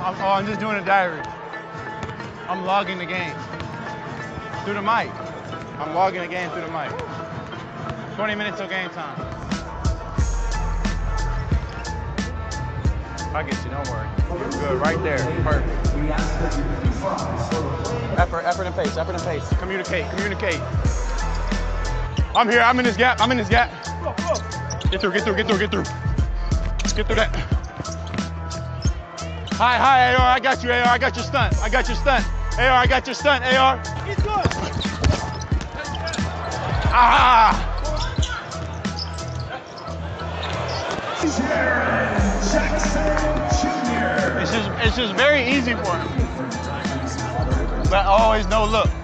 I'm just doing a diary. I'm logging the game through the mic. I'm logging the game through the mic. 20 minutes till game time. I get you, don't worry. You're good, right there, perfect. Effort and pace, effort and pace. Communicate, communicate. I'm here, I'm in this gap, I'm in this gap. Get through, get through, get through, get through. Get through that. Hi, AR, I got you, AR, I got your stunt. I got your stunt. AR, I got your stunt, AR. He's good. Ah! It's just very easy for him. But always no look.